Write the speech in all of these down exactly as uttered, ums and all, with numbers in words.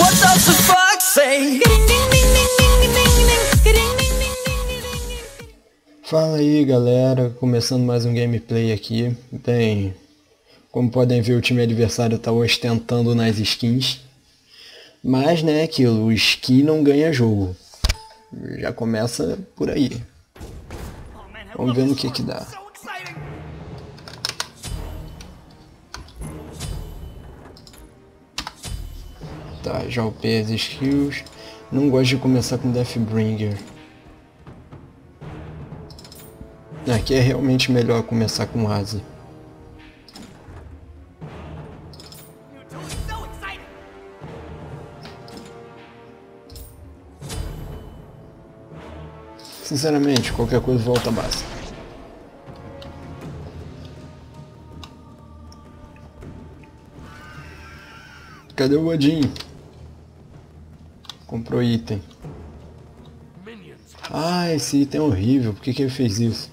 What does the fox say? Fala aí galera, começando mais um gameplay aqui. Bem, como podem ver, o time adversário está ostentando nas skins. Mas né, aquilo, o skin não ganha jogo. Já começa por aí. Vamos ver no que que dá. Tá, já upei as skills. Não gosto de começar com Deathbringer. Aqui é realmente melhor começar com Asi. Sinceramente, qualquer coisa volta a base. Cadê o Odin? Comprou item. Ah, esse item é horrível. Por que que ele fez isso?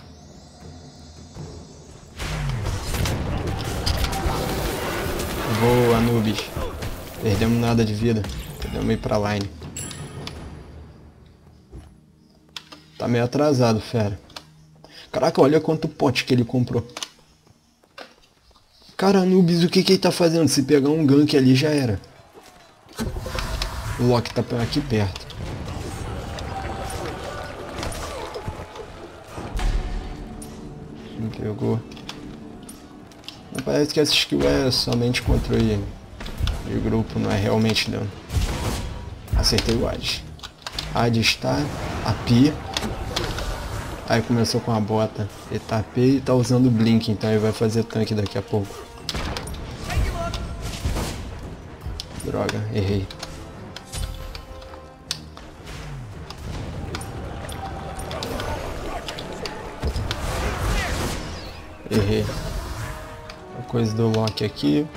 Boa, Anubis. Perdemos nada de vida. Podemos ir pra line. Tá meio atrasado, fera. Caraca, olha quanto pote que ele comprou. Cara, Anubis, o que que ele tá fazendo? Se pegar um gank ali já era. O Loki tá aqui perto. Não pegou. Não, parece que essa skill é somente controle de grupo, não é realmente dano. Acertei o Hades. Hades tá a P. Aí começou com a bota. Ele tá P e tá usando o Blink, então ele vai fazer tanque daqui a pouco. Droga, errei. Errei. A coisa do Loki aqui.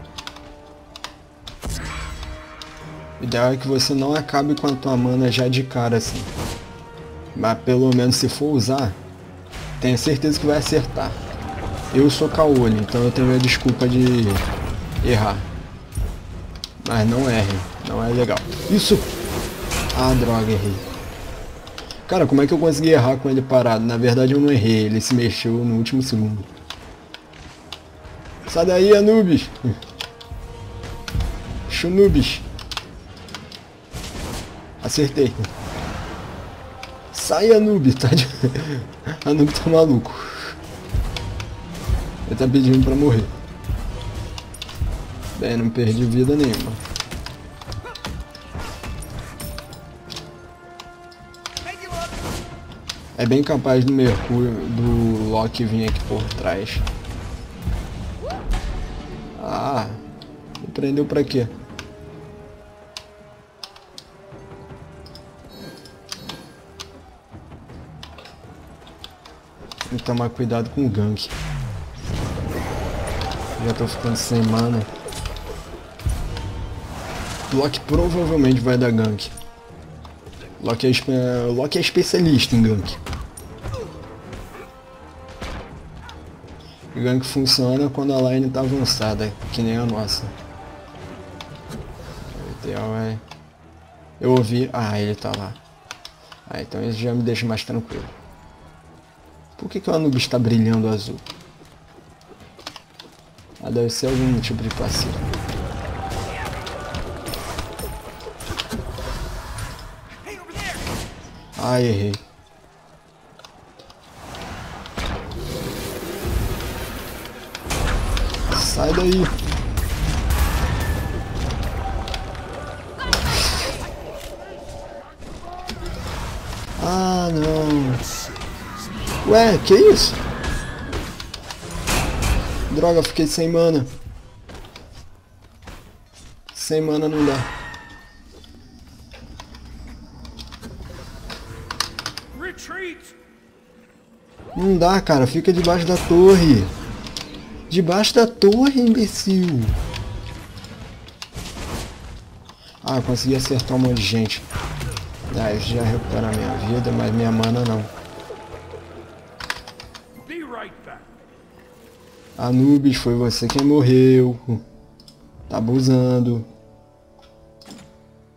O ideal é que você não acabe com a tua mana já de cara assim. Mas pelo menos se for usar, tenha certeza que vai acertar. Eu sou caolho, então eu tenho a desculpa de errar. Mas não erre, não é legal. Isso! Ah, droga, errei. Cara, como é que eu consegui errar com ele parado? Na verdade eu não errei, ele se mexeu no último segundo. Sai daí, Anubis! Chunubis! Acertei. Sai, Anubis, tá de... Anubis tá maluco. Ele tá pedindo pra morrer. Bem, não perdi vida nenhuma. É bem capaz do Mercúrio, do Loki vir aqui por trás. Ah, me prendeu pra quê? Tem que tomar cuidado com o gank. Já tô ficando sem mana. Loki provavelmente vai dar gank. Loki é, espe... Loki é especialista em gank. O gank funciona quando a line tá avançada, que nem a nossa. O ideal é... Eu ouvi... Ah, ele tá lá. Ah, então isso já me deixa mais tranquilo. Por que que o Anubis está brilhando azul? Ah, deve ser algum tipo de passivo. Ah, errei. Sai daí. Ah, não. Ué, que isso? Droga, fiquei sem mana. Sem mana não dá. Não dá, cara. Fica debaixo da torre. Debaixo da torre, imbecil. Ah, consegui acertar um monte de gente. Ah, isso já recupera a minha vida, mas minha mana não. Anubis, foi você quem morreu. Tá abusando.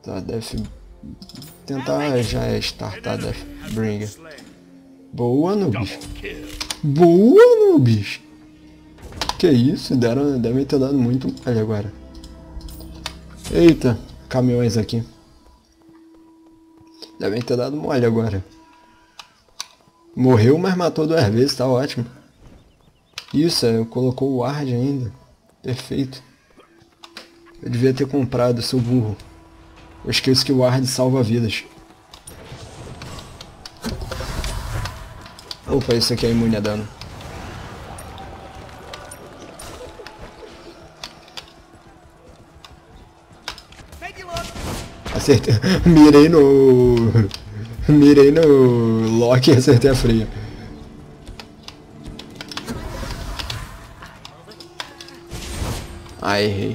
Tá, Death... Tentar já é startar Deathbringer. Boa, Nubis. Boa, Nubis. Que isso, deram, devem ter dado muito malha agora. Eita, caminhões aqui. Devem ter dado mole agora. Morreu, mas matou duas vezes, tá ótimo. Isso, é, colocou o ward ainda. Perfeito. Eu devia ter comprado, seu burro. Eu esqueço que o ward salva vidas. Opa, isso aqui é imune a dano. Acertei. Mirei no... Mirei no Loki e acertei a freia. Ah, errei.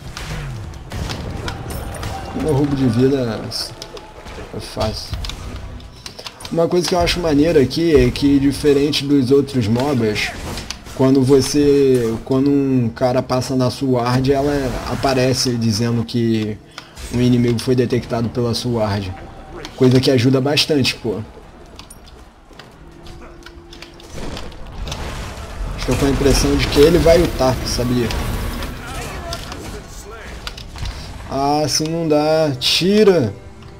Meu roubo de vida é fácil. Uma coisa que eu acho maneira aqui é que, diferente dos outros mobs, quando você... Quando um cara passa na sua ward, ela aparece dizendo que um inimigo foi detectado pela sua ward. Coisa que ajuda bastante, pô. Estou com a impressão de que ele vai ultar, sabia? Ah, assim não dá. Tira!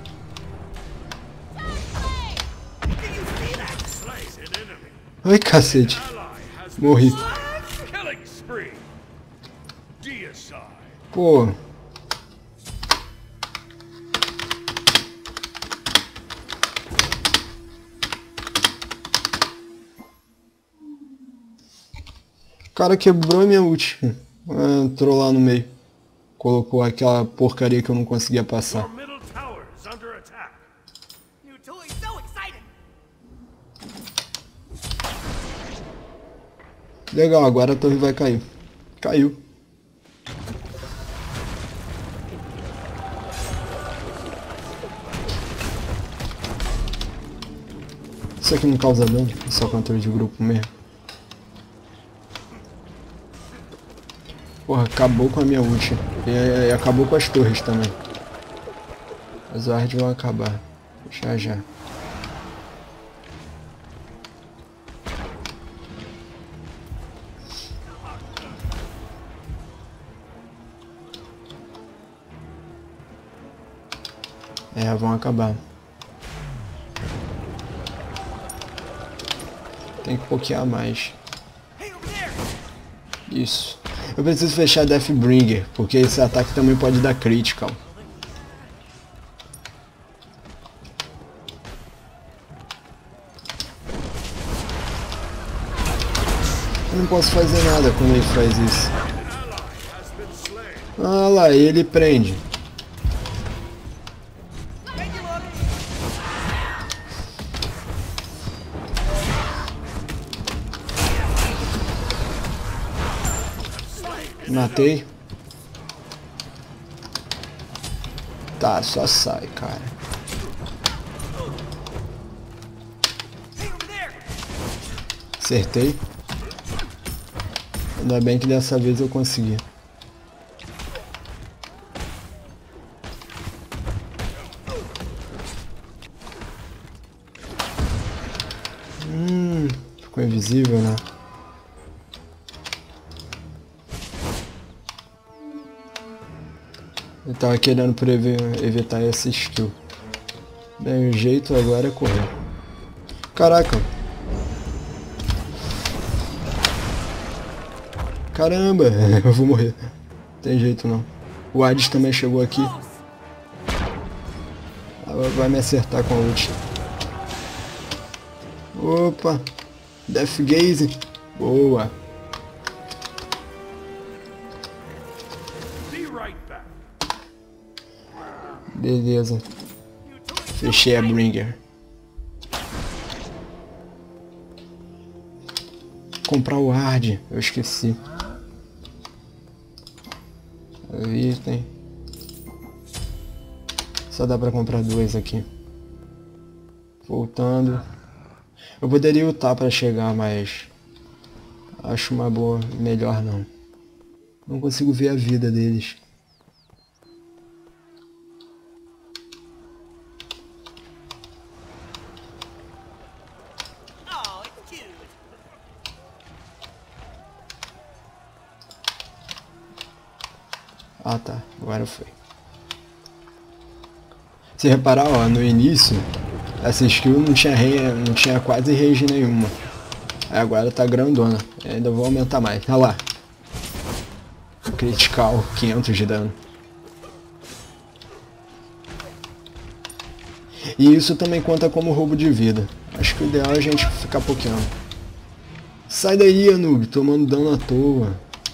Ai, cacete. Morri. Pô. O cara quebrou a minha ult. Entrou lá no meio. Colocou aquela porcaria que eu não conseguia passar. Legal, agora a torre vai cair. Caiu. Isso aqui não causa dano, é só controle de grupo mesmo. Porra, acabou com a minha ult. E, e acabou com as torres também. As wards vão acabar. Já já. É, vão acabar. Tem que pokear mais. Isso. Eu preciso fechar Deathbringer, porque esse ataque também pode dar critical. Eu não posso fazer nada quando ele faz isso. Ah lá, ele prende. Matei. Tá, só sai, cara. Acertei. Ainda bem que dessa vez eu consegui. Hum, ficou invisível, né? Eu tava querendo prever, evitar essa skill. Bem, o jeito agora é correr. Caraca. Caramba, eu vou morrer. Não tem jeito não. O Hades também chegou aqui. Ela vai me acertar com a ult. Opa. Death Gaze. Boa. Beleza. Fechei a Bringer. Comprar o hard, eu esqueci. Item. Só dá pra comprar dois aqui. Voltando. Eu poderia ultar pra chegar, mas acho uma boa, melhor não. Não consigo ver a vida deles. Ah tá, agora foi. Se reparar, ó, no início, essa skill não tinha, rei, não tinha quase rage nenhuma. Aí agora tá grandona. Eu ainda vou aumentar mais. Olha lá. Critical, quinhentos de dano. E isso também conta como roubo de vida. Acho que o ideal é a gente ficar pokeando. Sai daí, Anub, tomando dano à toa.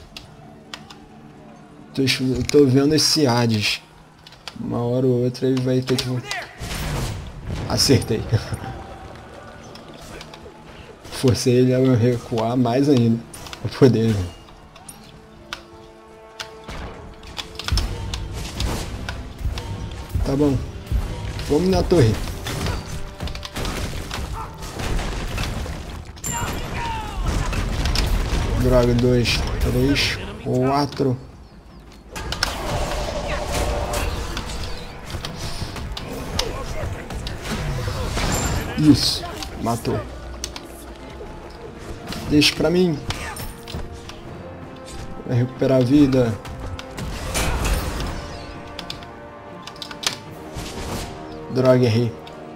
Tô, tô vendo esse Hades. Uma hora ou outra ele vai ter que... Acertei. Forcei ele a recuar mais ainda. Pra poder... Tá bom. Vamos na torre. Droga, dois, três, quatro. Isso, matou. Deixa pra mim. Vai recuperar a vida. Droga, errei.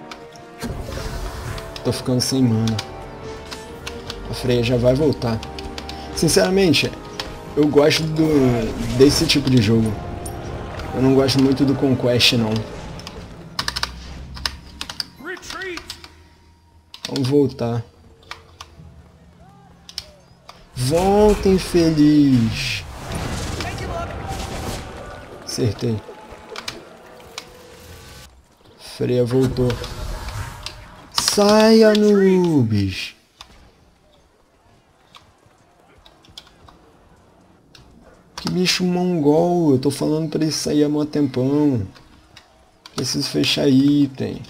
Tô ficando sem mana. A Freya já vai voltar. Sinceramente, eu gosto do, desse tipo de jogo. Eu não gosto muito do Conquest, não. Vamos voltar. Volta, infeliz. Acertei. Freya voltou. Sai, Anubis. Que bicho mongol. Eu tô falando pra ele sair há mó tempão. Preciso fechar item.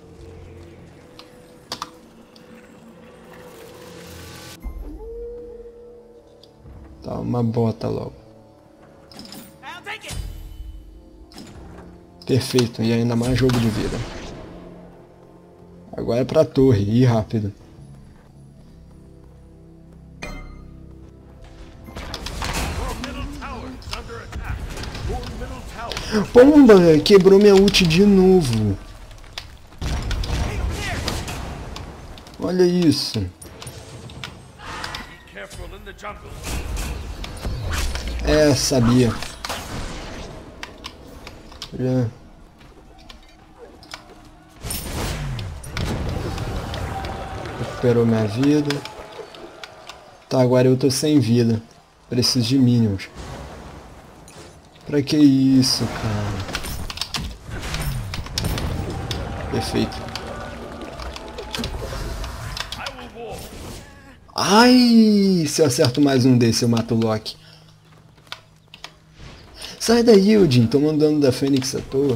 Tá, uma bota logo. Perfeito, e ainda mais jogo de vida. Agora é pra torre, e rápido. Pomba, quebrou minha ult de novo. Olha isso. É, sabia. Já. Recuperou minha vida. Tá, agora eu tô sem vida. Preciso de minions. Pra que isso, cara? Perfeito. Ai, se eu acerto mais um desse eu mato o Loki. Sai daí, Odin, tomando dano da Fênix à toa.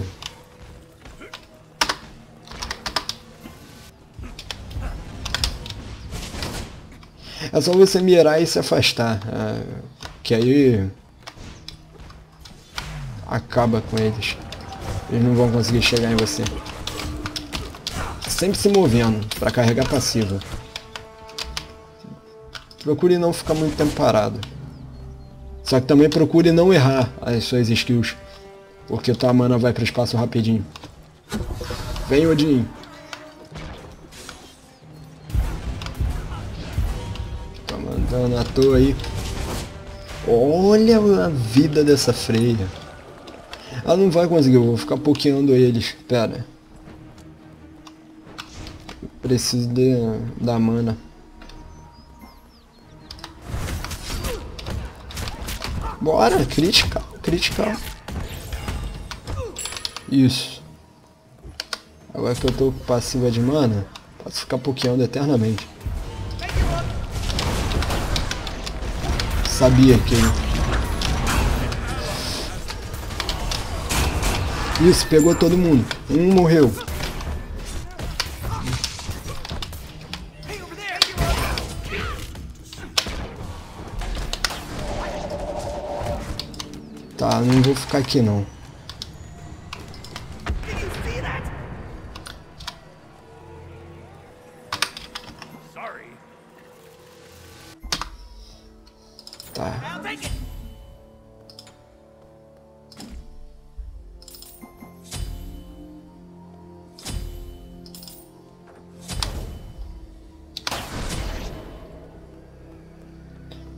É só você mirar e se afastar, é, que aí acaba com eles. Eles não vão conseguir chegar em você. Sempre se movendo para carregar passiva. Procure não ficar muito tempo parado. Só que também procure não errar as suas skills, porque tua mana vai pro espaço rapidinho. Vem, Odin. Tá mandando à toa aí. Olha a vida dessa Freya. Ela não vai conseguir, eu vou ficar pokeando eles. Pera. Preciso de, da mana. Bora, critical, critical. Isso. Agora que eu tô passiva de mana, posso ficar pokeando eternamente. Sabia que... Isso, pegou todo mundo. Um morreu. Tá, não vou ficar aqui não. Tá.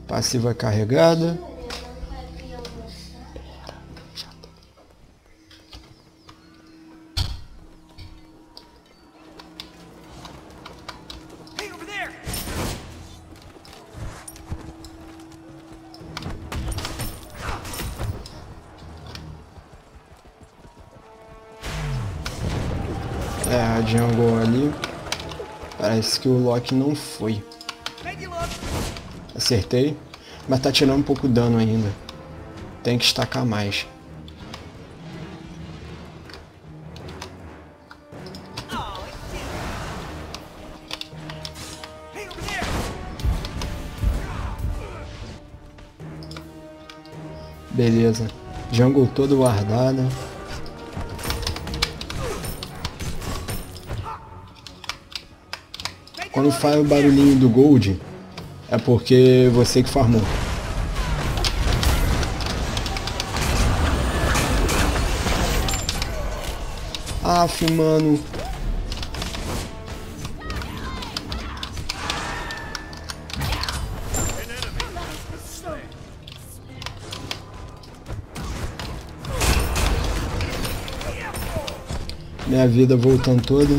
Passiva carregada. É, a jungle ali. Parece que o Loki não foi. Acertei. Mas tá tirando um pouco de dano ainda. Tem que estacar mais. Beleza. Jungle toda guardada. Quando faz o barulhinho do Gold, é porque você que farmou. Aff, mano. Minha vida voltando toda.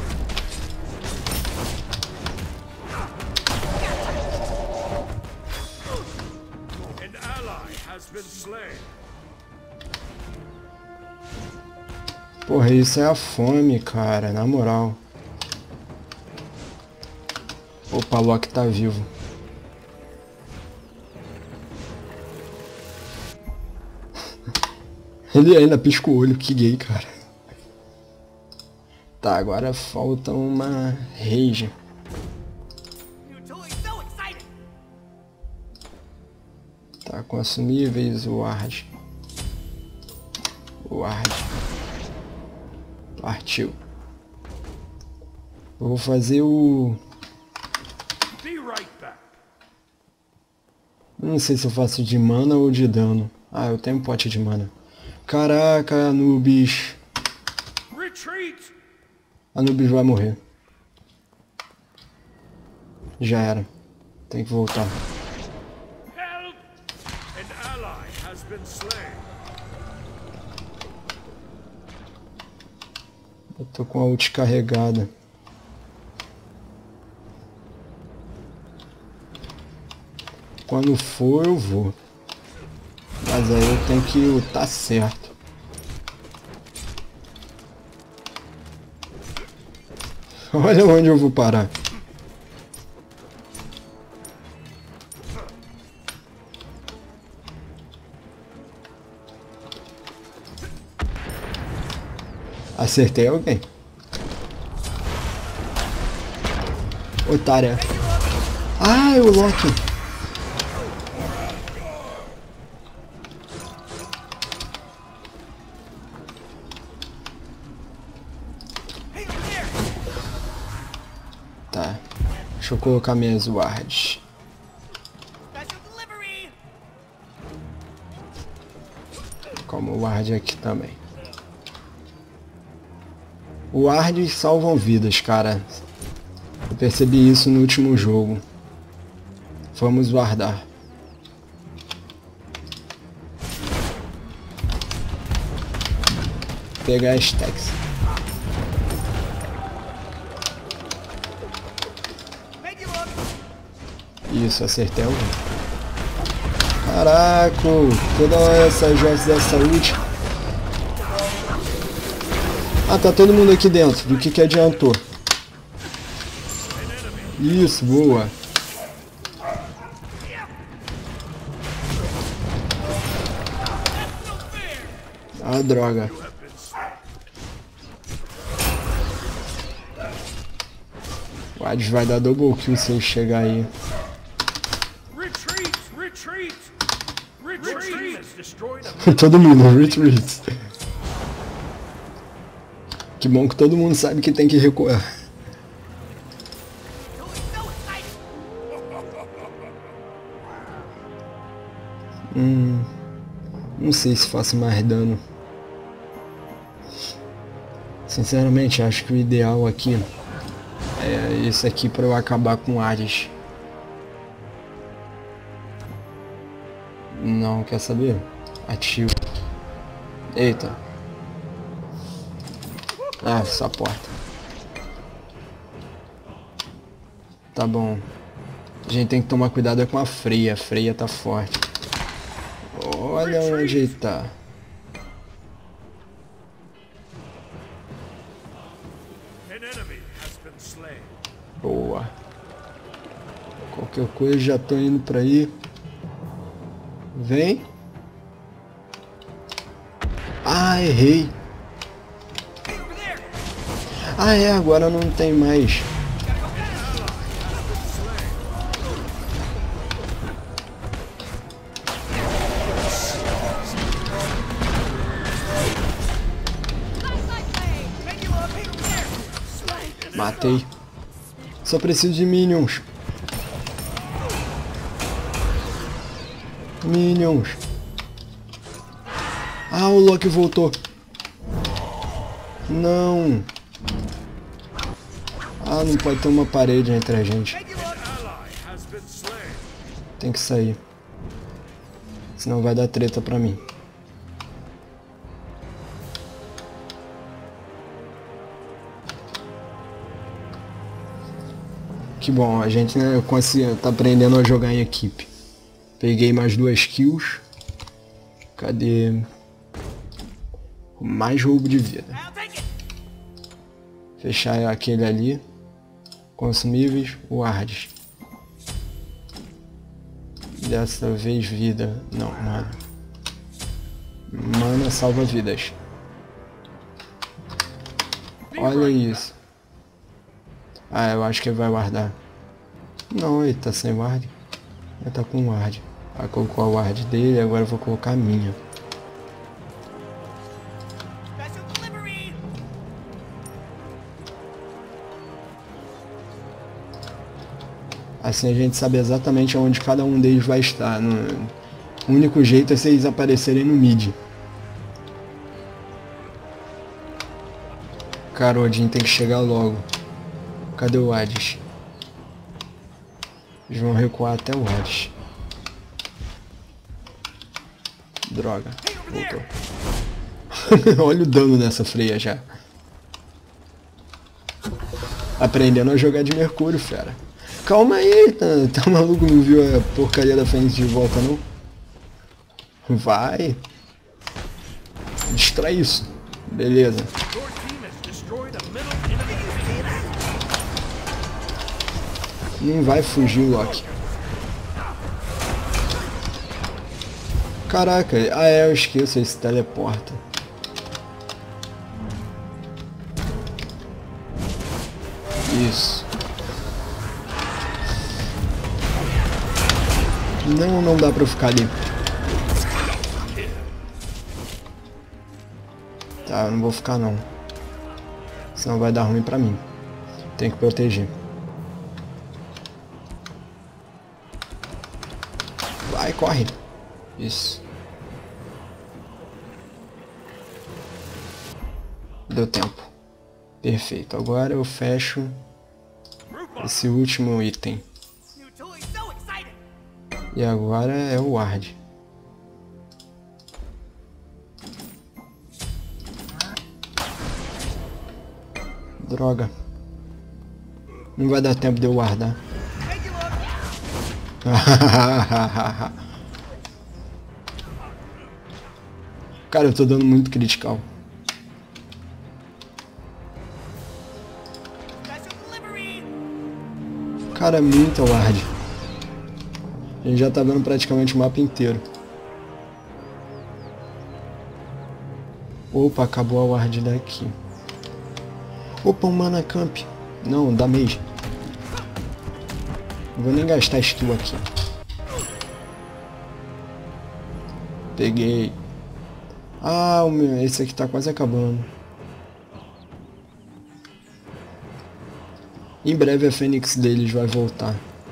Porra, isso é a fome, cara, na moral. Opa, Loki tá vivo. Ele ainda pisca o olho, que gay, cara. Tá, agora falta uma rage. Tá, consumíveis, Ward. Ward. Partiu. Eu vou fazer o... Não sei se eu faço de mana ou de dano. Ah, eu tenho um pote de mana. Caraca, Anubis. Anubis vai morrer. Já era. Tem que voltar. Eu tô com a ult carregada. Quando for eu vou. Mas aí eu tenho que lutar certo. Olha onde eu vou parar. Acertei alguém. Otária. Ah, é o Loki. Tá. Deixa eu colocar minhas wards. Como ward aqui também. Wards salvam vidas, cara. Eu percebi isso no último jogo. Vamos guardar. Pegar as stacks. Isso, acertei alguém. Caraca, toda essa joias dessa ult. Ah, tá todo mundo aqui dentro. Do que que adiantou? Isso, boa. Ah, droga. O Hades vai dar double kill se ele chegar aí. Todo mundo, retreat. Que bom que todo mundo sabe que tem que recuar. Hum, não sei se faço mais dano. Sinceramente, acho que o ideal aqui é esse aqui para eu acabar com o Hades. Não, quer saber? Ativo. Eita. Ah, essa porta. Tá bom. A gente tem que tomar cuidado com a Freya. A Freya tá forte. Olha onde ele tá. Boa. Qualquer coisa, já tô indo pra aí. Vem. Ah, errei. Ah, é, agora não tem mais. Matei. Só preciso de minions. Minions. Ah, o Loki voltou. Não. Ah, não pode ter uma parede entre a gente. Tem que sair. Senão vai dar treta pra mim. Que bom, a gente, né, consegui, tá aprendendo a jogar em equipe. Peguei mais duas kills. Cadê? Mais roubo de vida. Fechar aquele ali. Consumíveis, wards. Dessa vez vida. Não, mana. Mana salva vidas. Olha isso. Ah, eu acho que ele vai guardar. Não, ele tá sem ward. Ele tá com ward. Aí colocou a ward dele, agora eu vou colocar a minha. Assim a gente sabe exatamente onde cada um deles vai estar. No... O único jeito é se eles aparecerem no mid. Cara, o Odin tem que chegar logo. Cadê o Hades? Eles vão recuar até o Hades. Droga. Voltou. Olha o dano dessa Freya já. Aprendendo a jogar de Mercúrio, fera. Calma aí, tá, tá maluco? Não viu a porcaria da Fênix de volta, não? Vai. Destrói isso. Beleza. Não vai fugir o Loki. Caraca, ah é, eu esqueço, ele se teleporta. Isso. Não, não dá pra eu ficar ali. Tá, eu não vou ficar não. Senão vai dar ruim pra mim. Tem que proteger. Vai, corre. Isso. Deu tempo. Perfeito. Agora eu fecho esse último item. E agora é o ward. Droga. Não vai dar tempo de eu guardar. Cara, eu tô dando muito critical. Cara, é muita ward. A gente já tá vendo praticamente o mapa inteiro. Opa, acabou a ward daqui. Opa, um mana camp. Não, dá mage. Não vou nem gastar skill aqui. Peguei. Ah, o meu, esse aqui tá quase acabando. Em breve a Fênix deles vai voltar.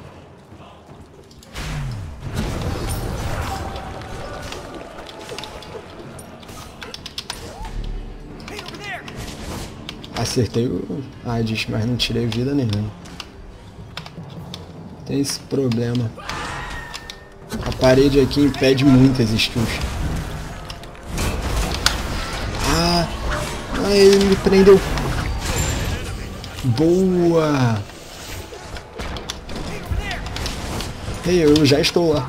Acertei o Hades, mas não tirei vida nenhuma. Tem esse problema. parede aqui impede muitas skills. Ah, ah, ele me prendeu. Boa. Ei, eu já estou lá.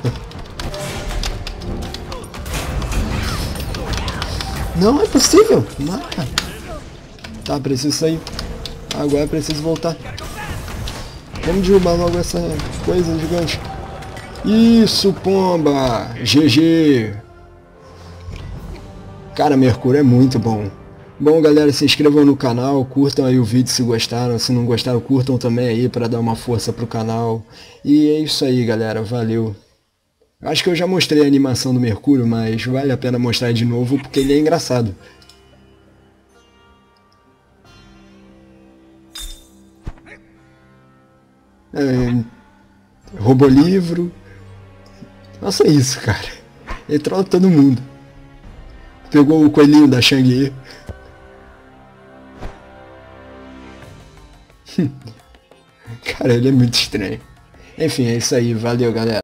Não é possível. Mata. Tá, preciso sair. Agora preciso voltar. Vamos derrubar logo essa coisa gigante. Isso, pomba! G G! Cara, Mercúrio é muito bom. Bom, galera, se inscrevam no canal, curtam aí o vídeo se gostaram. Se não gostaram, curtam também aí para dar uma força pro canal. E é isso aí, galera. Valeu! Acho que eu já mostrei a animação do Mercúrio, mas vale a pena mostrar de novo porque ele é engraçado. É, roubou livro. Nossa, é isso, cara. Ele trola todo mundo. Pegou o coelhinho da Shang-Yi. Cara, ele é muito estranho. Enfim, é isso aí. Valeu, galera.